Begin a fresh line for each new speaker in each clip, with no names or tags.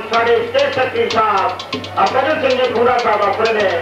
साढ़े state secretary साहब भजन सिंह जी पूरा साहब अपने ने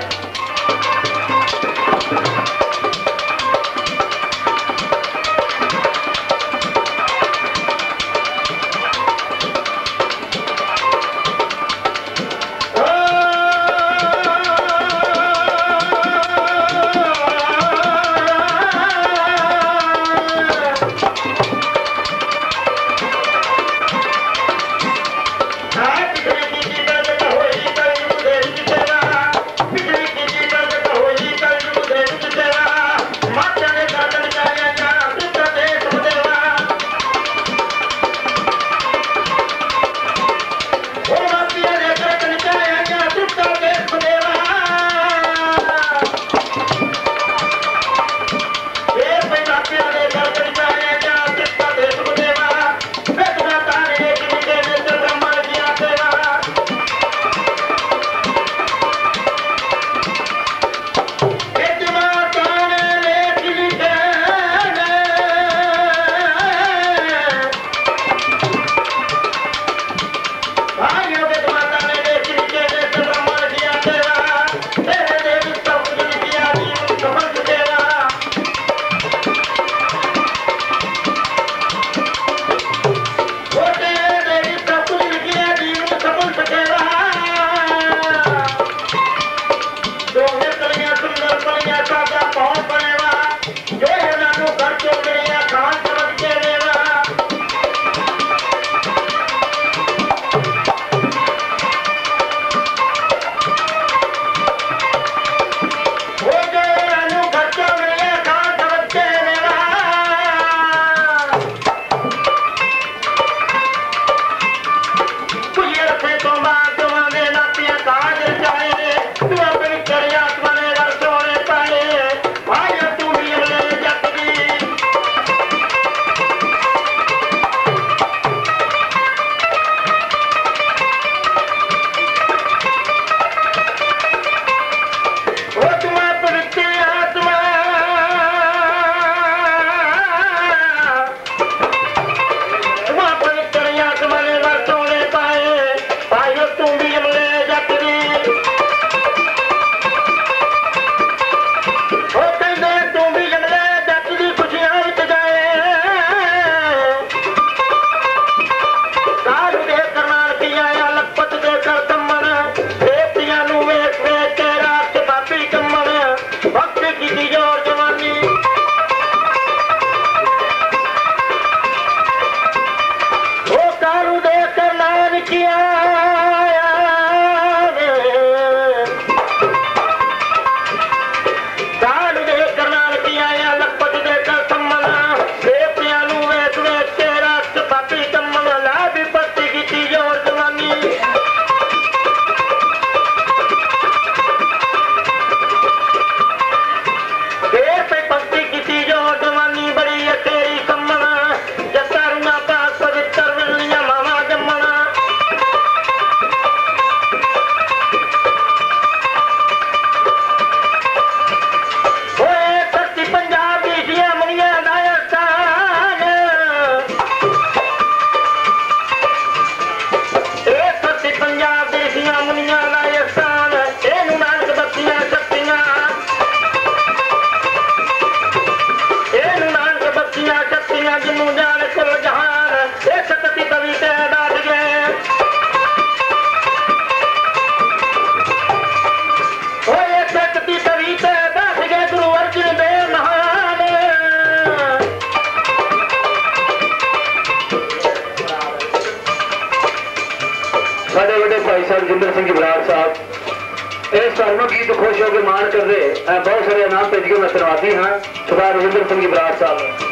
गीत खुश होकर मान कर दे बहुत सारे नाम पे मैं धन्यवादी हाँ सरदार रविंद्र सिंह बराड़ साहब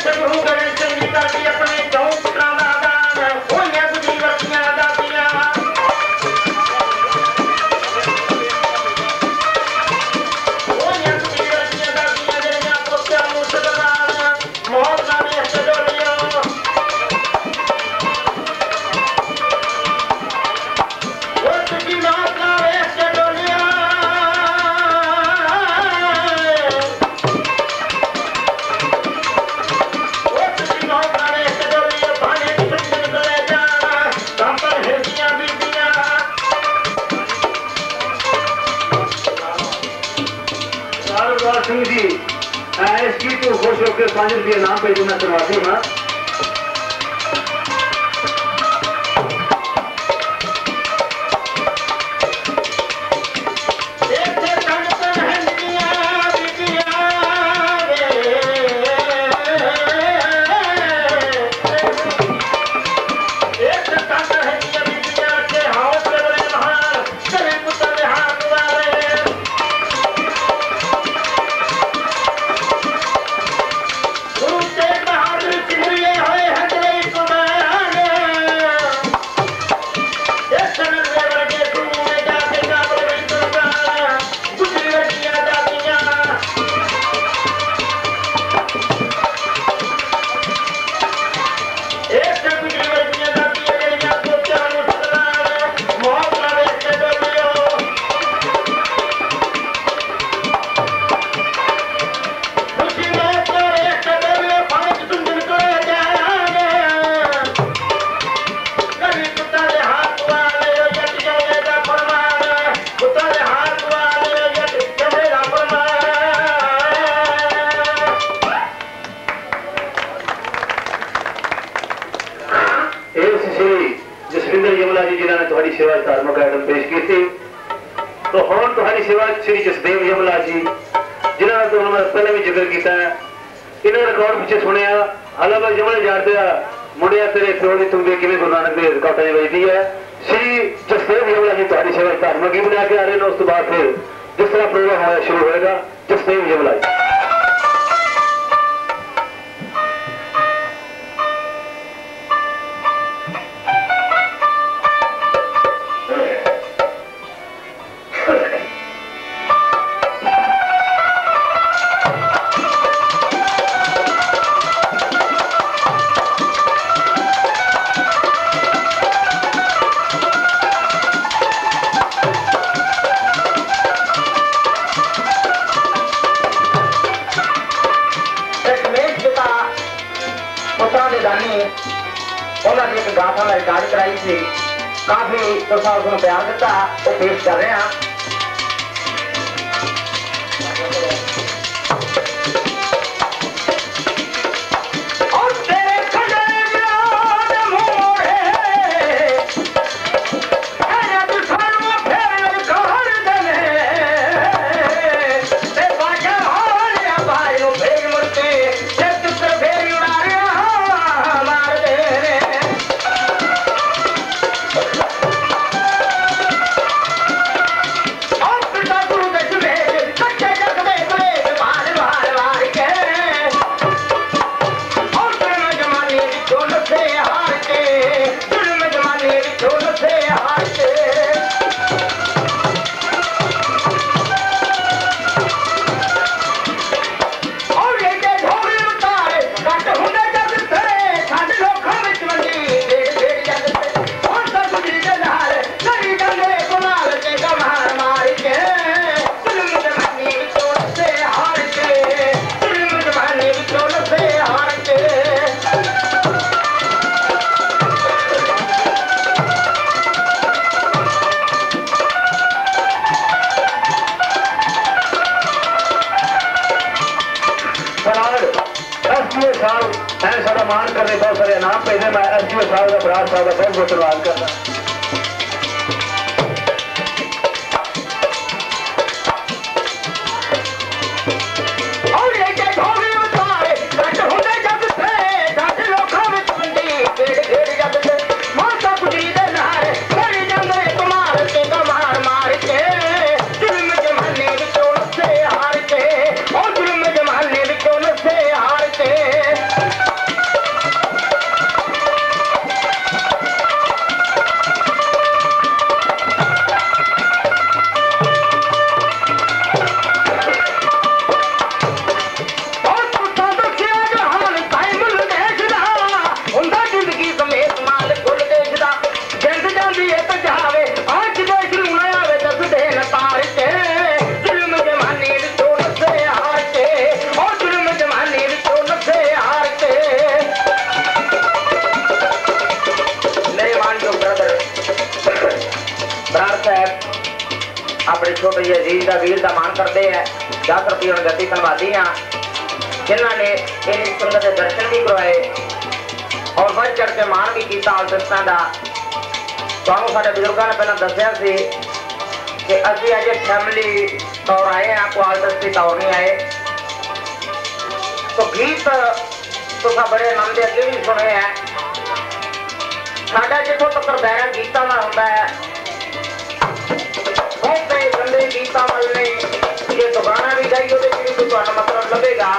सिंह जी इसकी तो खुश होकर 5 रुपये नाम पे मैं करवाती हूँ। सेवा धार्मिक आइटम पेश की थी। तो हम तुम्हारी सेवा श्री जसदेव यमला जी जिन्होंने तो उन्होंने पहले भी जिक्र किया है, इन्होंने रिकॉर्ड पीछे सुने अलग जमले जाते मुंडिया तेरे प्यो की तुम किमें गुरु नानक देव रिकॉर्ड बजती है। श्री जसदेव यमला जी तुम्हारी सेवा धार्मिक ही बना के आ रहे हैं। उस बाद फिर जिस तरह प्रोग्राम होना शुरू होगा जसदेव यमला जी।
उन्होंने एक गाथा में रिकॉर्ड कराई थी, काफी तो उसको प्यार दिता, वो पेश कर रहे हैं। मान करने बहुत सारे नाम पे मैं एसडीओ साहब का बराड़ साहब का बहुत बहुत धन्यवाद करना।
हार के
छोटे ਜਿਹੇ ਅਜ਼ੀਜ਼ ਦਾ ਵੀਰ ਦਾ ਮਾਣ ਕਰਦੇ ਹੈ 10 ਰੁਪਏ ਹੁਣ ਗੱਡੀ ਧੰਨਵਾਦੀ ਹਾਂ ਜਿਨ੍ਹਾਂ ਨੇ ਇਹਨੀ ਸੰਗਤ ਦੇ ਦਰਸ਼ਨ ਵੀ ਕਰਵਾਏ और बढ़ चढ़ के मान भी किया आर्टिस्टां दा ਤੁਹਾਨੂੰ ਸਾਡੇ ਬਜ਼ੁਰਗਾਂ ਨੇ ਪਹਿਲਾਂ ਦੱਸਿਆ ਸੀ कि ਅਸੀਂ अजे फैमिली तौर आए हैं कोई आर्टिस्ट की तौर नहीं आए तो गीत तुसा बड़े आनंद के अगे भी सुने हैं साडा जिथों तक दायरा गीतां दा हुंदा है बहुते गंदे गीतां वाल नहीं जे तो गाना भी गाई ਉਹਦੇ ਵਿੱਚ भी ਤੁਹਾਨੂੰ मतलब लभेगा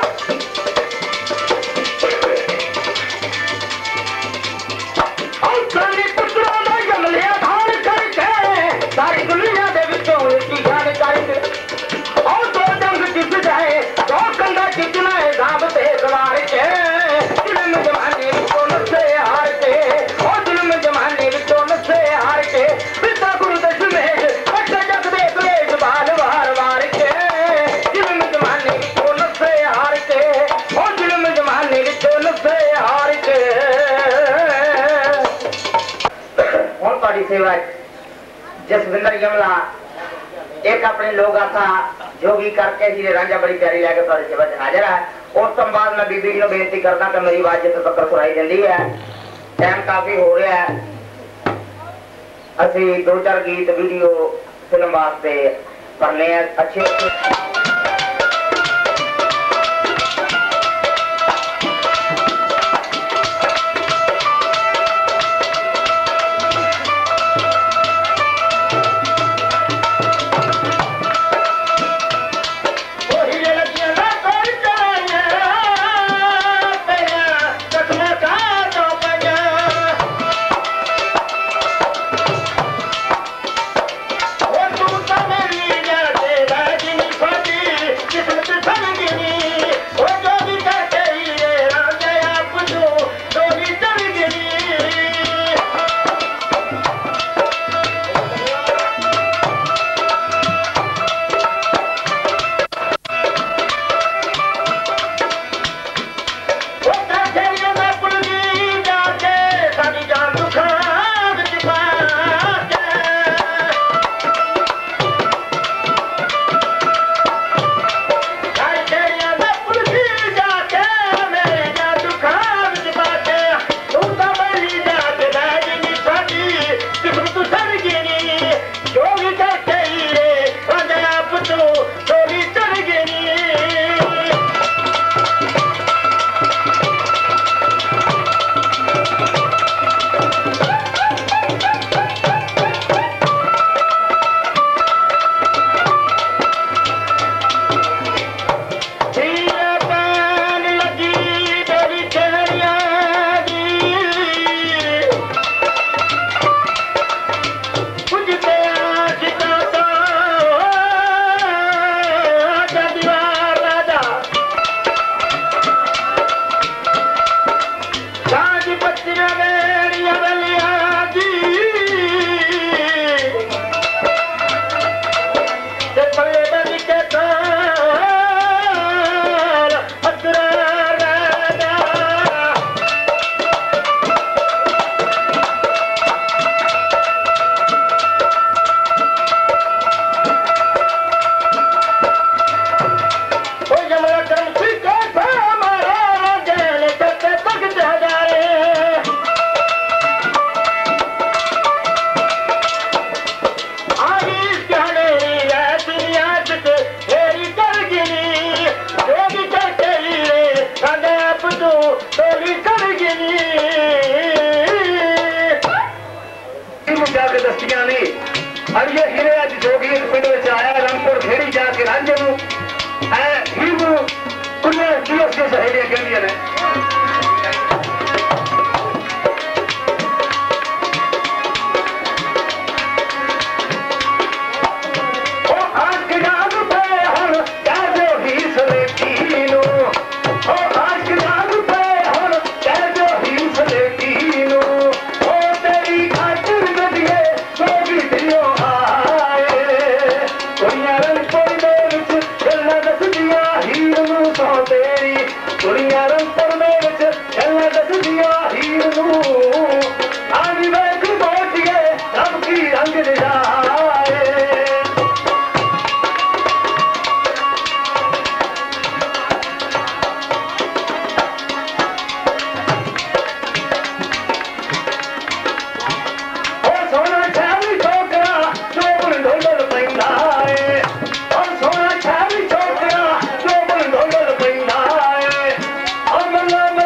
सारी दुनिया दे विचों इसकी जानकारी और दो जंग जित जाए दो कंधा जितना है जाम ते सवार के जुल्म जमाने को नसे हार के और जुल्म जमाने को नसे हार के पिता गुरु दशमेश बच्चा जग दे क्लेश बाल वार वार के जुल्म जमाने को नसे हार के और जुल्म जमाने को नसे हार के और बड़ी सेवा जसविंदर यमला एक अपने लोग आता जोगी करके जी रांझा बड़ी प्यारी लैके थोड़ी सेवा च हाजिर है उस तो बाद मैं बीबी जी बेनती करदा कि मेरी आवाज जित तक सुनाई देंदी है टाइम काफी हो रहा है असी 2-4 गीत वीडियो फिल्म वास्ते करने अच्छे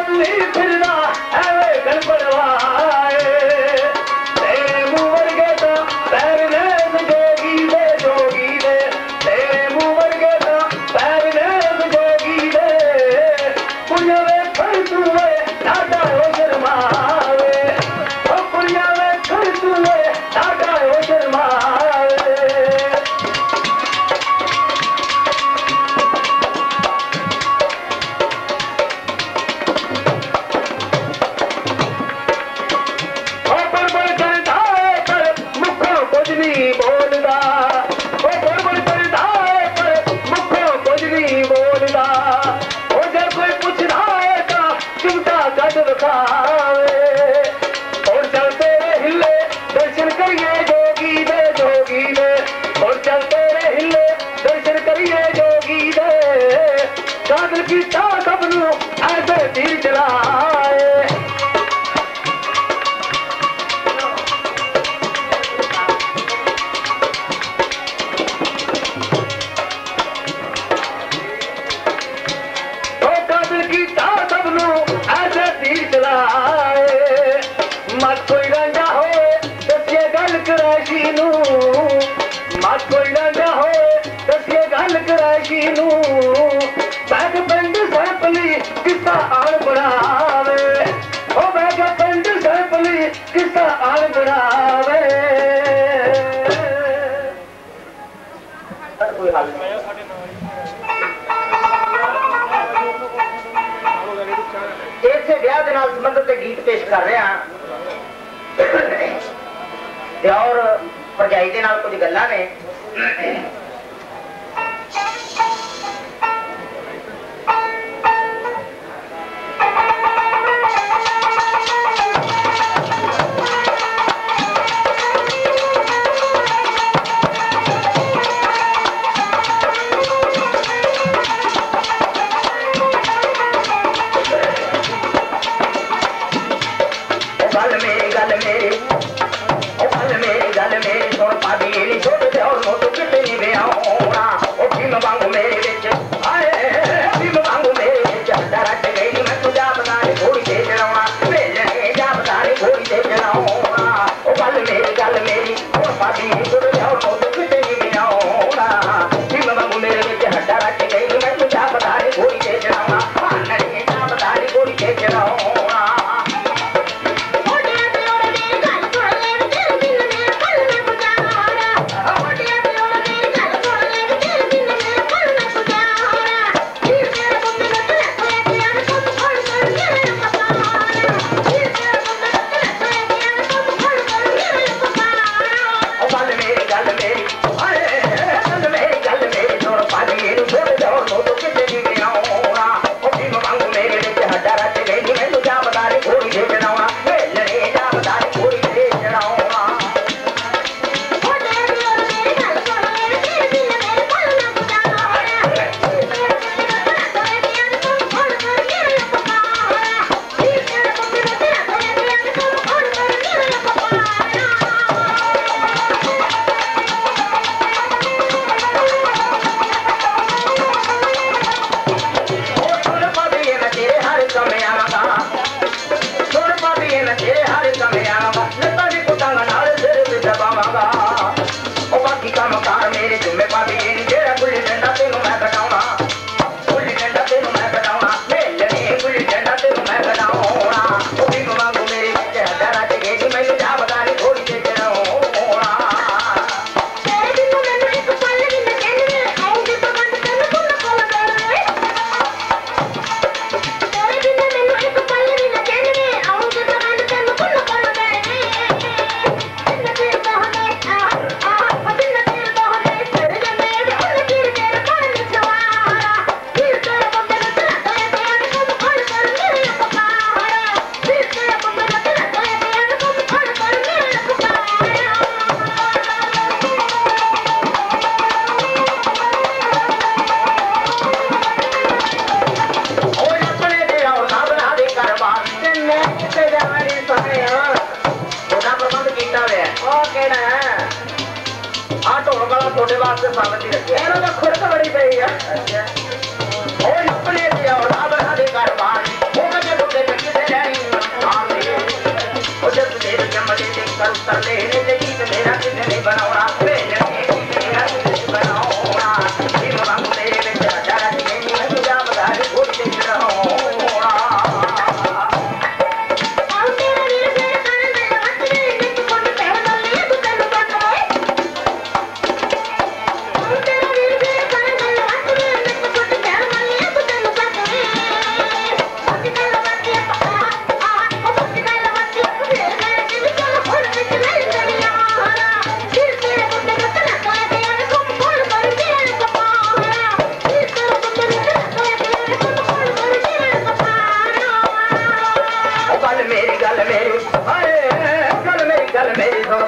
बड़ी पई है और अपने दिया और राम हरे कारवान वो के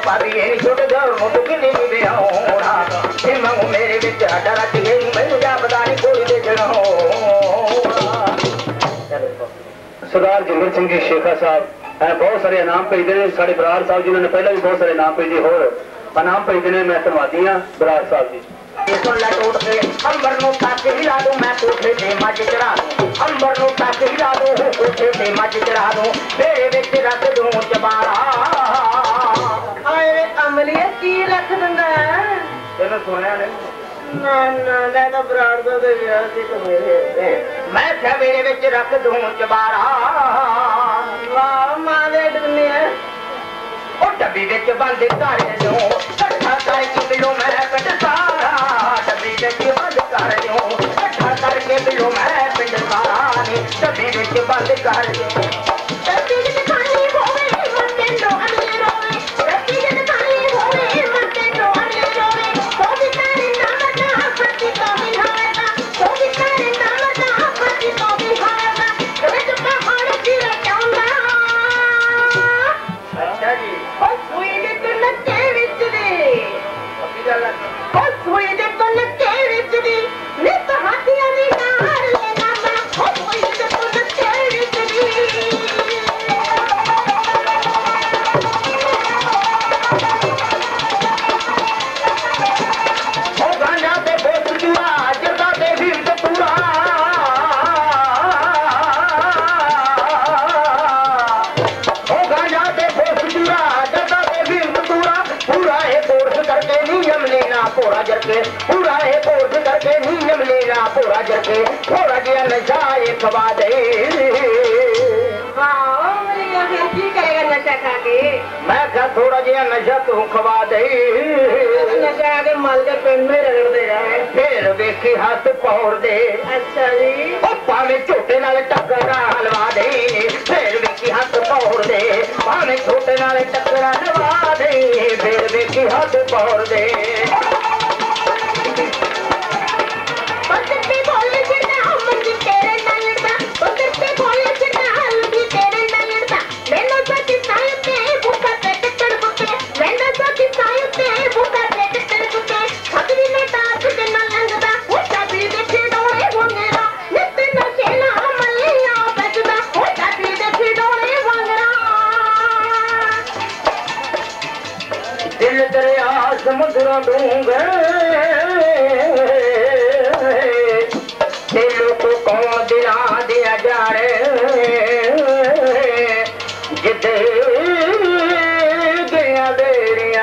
भाभी ये छोटे दौर मुझे किन्नी भी दे होना सिमा मेरे विच हड्डा रच गई मैं जा पता नहीं कोई दे जड़ा हो
सरदार जिंदर सिंह जी शेखा साहब बहुत सारे इनाम भेजते हैं साढ़े बराड़ साहब जिन्होंने पहले भी बहुत सारे इनाम भेजे होर इनाम भेजते हैं मैं धन्यवादी हाँ बराड़ साहब जी
अंबर नु तक हिला दूं मैं कोठे ते मज चढ़ा दूं अंबर नु तक हिला दूं कोठे ते मज चढ़ा दूं मेरे विच रख दूं चबारा आए अमलिया की रख दूंगा
तेन सुनिया ने
ना ना मैं तो बराड़ दो दे गया सी तो मेरे मैं क्या मेरे विच रख दूं चबारा वाह मां दे दुनिया ओ डब्बी विच बंद कर दूं कट्ठा करके बिलो मैं कट सारा डब्बी विच बंद कर दूं कट्ठा करके बिलो मैं पिंड सारा नी डब्बी विच बंद कर दूं डब्बी विच खाली होवे मते नो अगले रोवे डब्बी विच खाली होवे मते नो अगले रोवे तो भी करे ना बता पति तो भी होवेगा तो भी करे ना बता पति तो भी होवेगा रे तो पहाड़ की रचाऊंगा अच्छा जी ओ सुई दे तो नचे विच दे अभी गल ओ सुई दे तो नचे विच दी ने तो हाथियां दी नार लेना मैं ओ सुई दे तो नचे विच दी ओ गाना ते बोस जुआ जदा ते भीम ते पूरा ओ गाना ते बोस जुआ जदा ते भीम ते पूरा है कोर्स करके नियम लेना पूरा जरके पूरा है कोर्स करके नियम लेना पूरा जरके थोड़ा जिया नशा एक खवा दे हाँ मेरी फिर की करेगा नशा खा के मैं क्या थोड़ा जिया नशा तू खवा दे नशा के मल के पिंड में रगड़ दे फिर वेखी हाथ पौड़ दे अच्छा जी ओ पावे झोटे नाल टक्करा हलवा दे फिर वेखी हाथ पौड़ दे पावे झोटे नाल टक्करा हलवा दे फिर वेखी हाथ पौड़ दे दिल दरिया समुद्र दूंगे दिल को कौन दिला दिया जा जिद गया बेरिया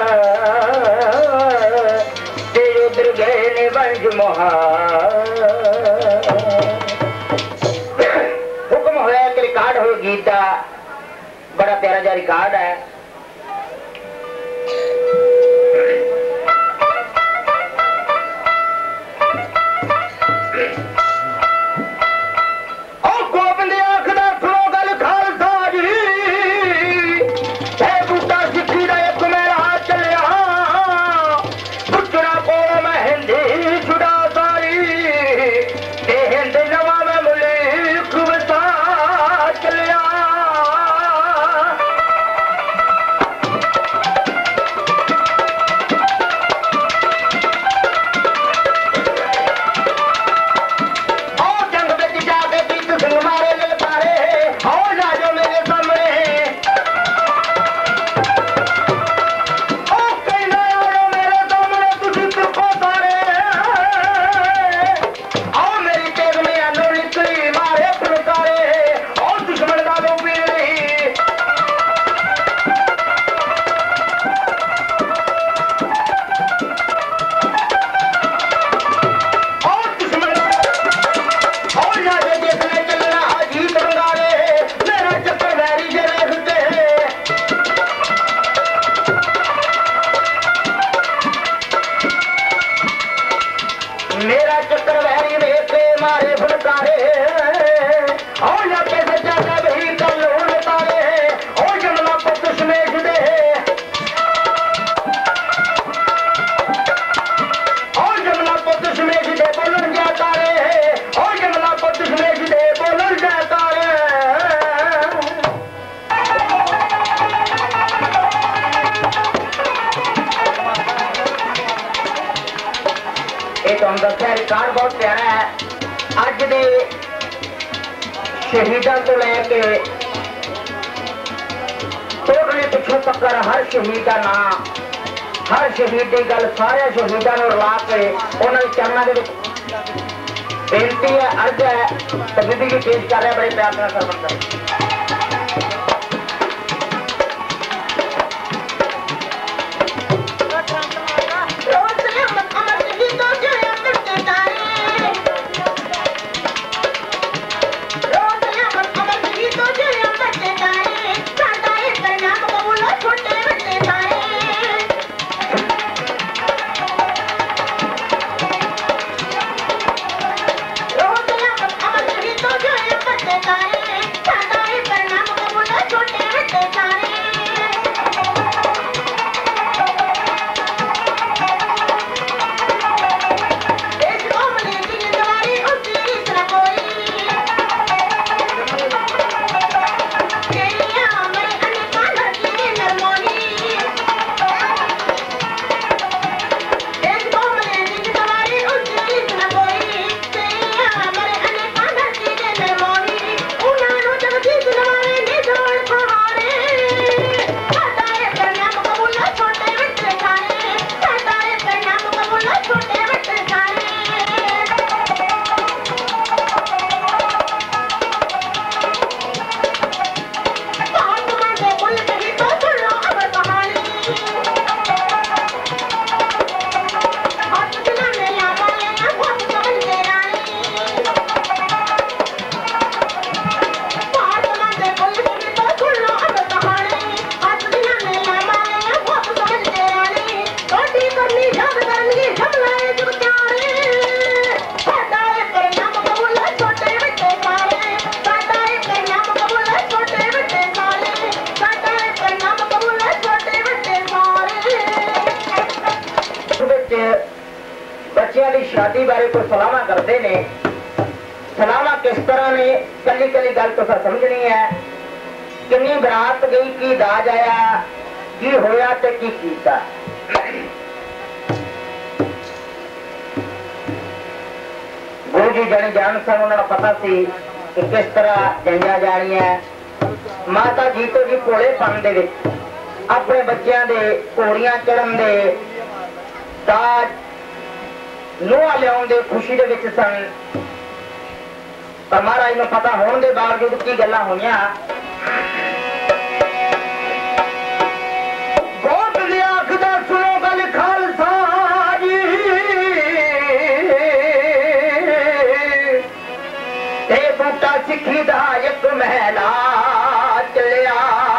तेरे उधर गए ने बंज मोहा हुक्म होया कि रिकॉर्ड हो गीत का बड़ा प्यारा जा रिकॉर्ड है तुम दसिया रिकॉर्ड बहुत प्यारा है। अज दे शहीदों को लैके टोटली पिछों तक हर शहीद का नाम, हर शहीद की गल सारे शहीदों को रला के उन्होंने चरणों के बेनती है, अर्ज है तो विधि भी पेश कर रहे। बड़े प्यार से सरपंच शादी बारे कोई सलामा करते ने। सलामा किस तरह ने कली कली गल तो समझनी है। किन्नी बरात गई, की दाज आया, की होया ते की कीता। गुरु जी जाने जान सन, उन्होंने पता सी कि किस तरह जंजा जानी है। माता जी तो जी भोलेपन दे अपने बच्चों के घोड़ियां चढ़न दे दाज लोहा लियाउण दे खुशी दे विच सन। पर महाराज नूं पता होने के बावजूद की गल्लां होईयां। बहुत आखदा सुनो गल खालसा जी, ते बूटा सिक्खी दा एक महला चलिया।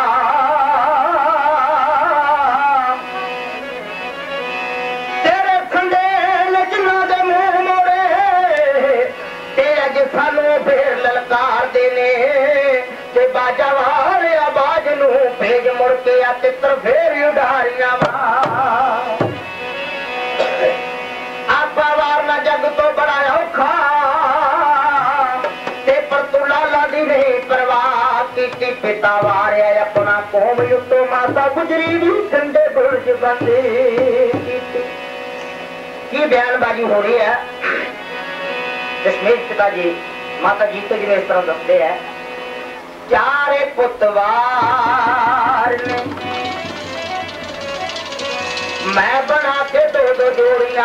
ललकार देने ते बाजा वाले आवाज नू भेज मुड़ के आ तित्र फेर उडारियां आपा वारना जग तो बड़ा औखा ते पर तू लाला दी नहीं परवाह की पिता वारिया अपना कौम युतो माता गुजरी भी ठंडे बुर्ज बंदी की बयानबाजी हो रही है। दशमेश पिताजी माता जी को जिन्हें इस तरह दसते हैं। चारे पुतवार ने मैं बना के दो दो जोड़ियां,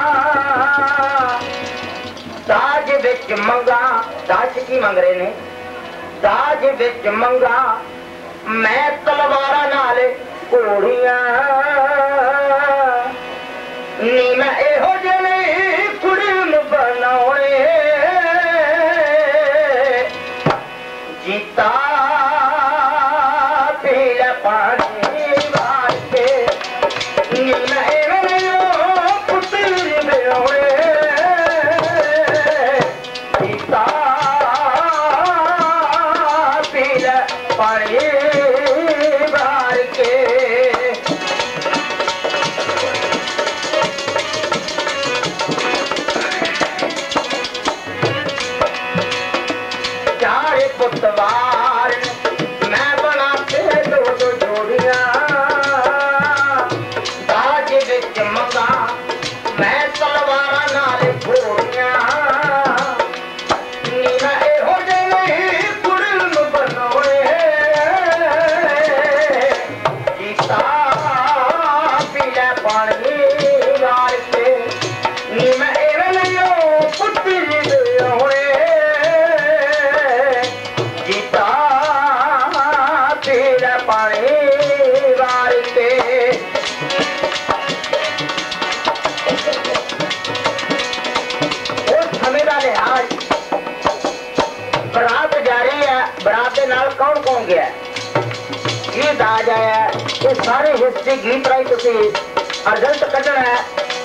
दाज विच मंगा, दाज की मंग रहे ने, दाज विच मंगा मैं तलवारा नाल घोड़ियां नी मैं एहो जने कुड़ी नूं बनाउणे जीता पील पानी वास्ते पुत्र बेहोए जीता पील पानी वार के पुतवार मैं बना के दो दो जोड़ियां, दाज विच मंगा मैं तलवारा नाल नाल कौन कौन गया गीत आ जाया ये सारे हिस्ट्री गीत राही तुसी रिजल्ट कढ़ना है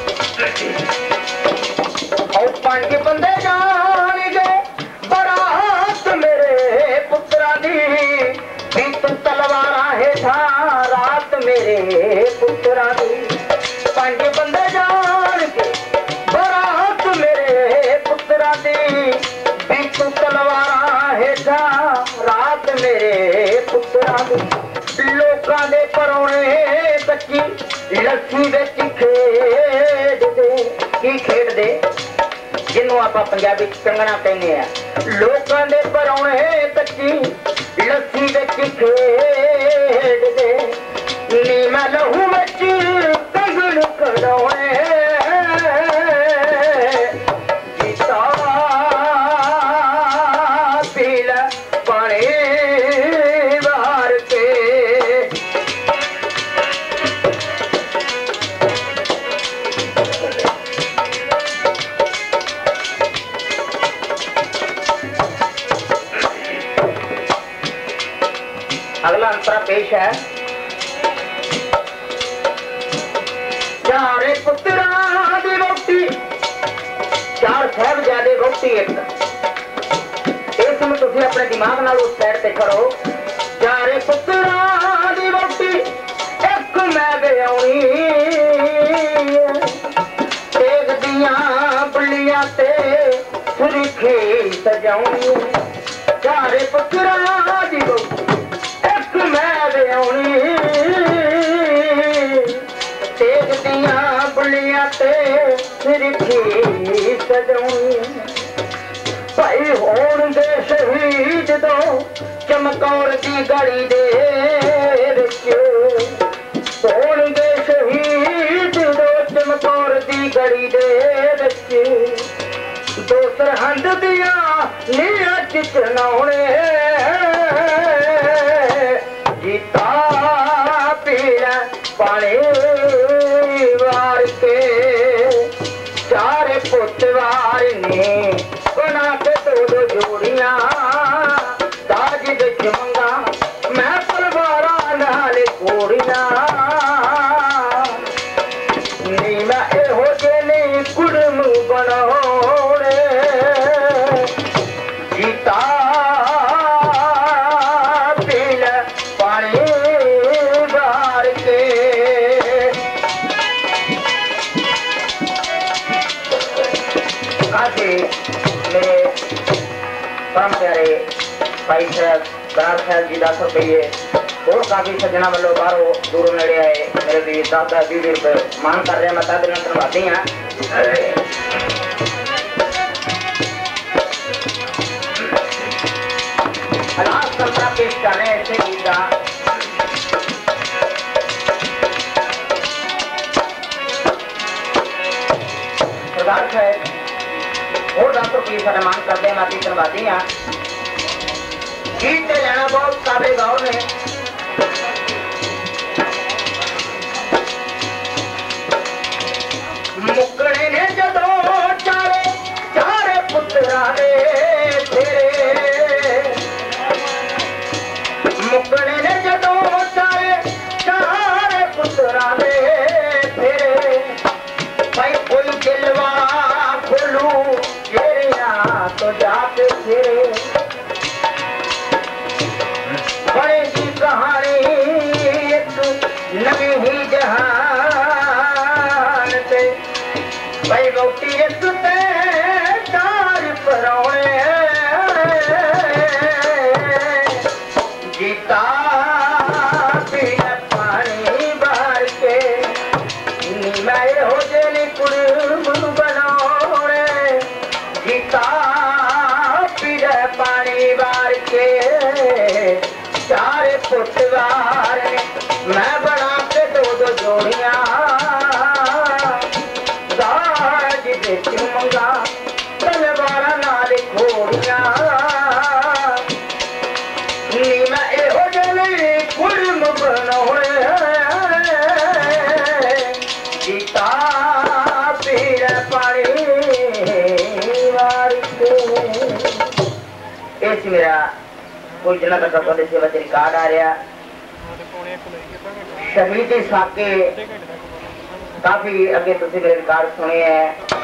और 5 बंदे जान गए बरात मेरे पुत्रा दी बीत तलवारा हेठा रात मेरे पुत्रा दी 5 बंदे जान गए बरात मेरे पुत्रा दी बीत तलवारा हेठा रात मेरे पुत्रा दी लोकां दे परौणे कच्ची लस्सी विच खेडदे की खेडदे जिन्हों आप पंजाबी कंगना कहने हैं लोकां दे परौणे कच्ची लस्सी विच खेडदे नी मैं लहू विच कंगन कढाउणे जीता पील पानी बाहर के अगला अंतरा पेश है चारे पुत्रा दी रोटी 4 साहिबजादे रोटी एक इसमें तुम अपने दिमाग नाल उस साइड ते करो 4 पुत्रा दी रोटी एक मैं ब्याउणी तेग दियां बुलियां ते सुरखी सजाउणी 4 पुत्रा दी रोटी मैं ब्याउणी तेग दियां बुलियां ते सिरखी सजाउणी भाई होणगे शहीद दो चमकौर दी गड़ी दे विच होणगे शहीद दो चमकौर दी गड़ी दे विच 2 सरहंद दियां नीहां च चनाउणे जीता पीला पानी वार के 4 पुतवार ने बना के 2 जोड़ियां दाज विच मंगा मैं तलवारा नाल घोड़ियां नी मैं एहो जे नहीं कुड़म बनाउणे जीता परम प्यारे भाई साहब बराड़ साहब जी 10 रुपये और काफी सज्जना वालों बाहरों दूरों नेड़े आए मेरे भी 10-20 रुपये मान कर रहे हैं मैं तद धन्यवादी हाँ लास्ट संतरा पेश करने ऐसे गीत का सरदार साहब और 10 रुपये सम्मान करते हैं माती धन्यवादी हाँ गीत लेना बहुत काबिल गौर ने मुकड़े ने जदों 4 पुत्रा ने तेरे मुकड़े ने जदों 4 पुत्रा ने तेरे भाई कोई दिलवा खोलू तो जाके फिरे बड़ेगी कहानी एक नवी ही जहान से भाई रोटी एक ते 4 परौणे जीता पीला पानी बार के नी मैं हो जेली कुड़म बनाउणे जीता पानी बार के 4 पुतवार ने मैं बना के 2 जोड़ियां दाज विच मंगा तलवारा नाल घोड़ियां नी मैं एहो जली कुड़म बनाउणे जीता पीला पानी बार के मेरा कोई जिन्ना तक अपने सेवा तेरी कार्ड आ रहा शहीदी साके काफी अगे तुसी मेरे रिकॉर्ड सुने हैं।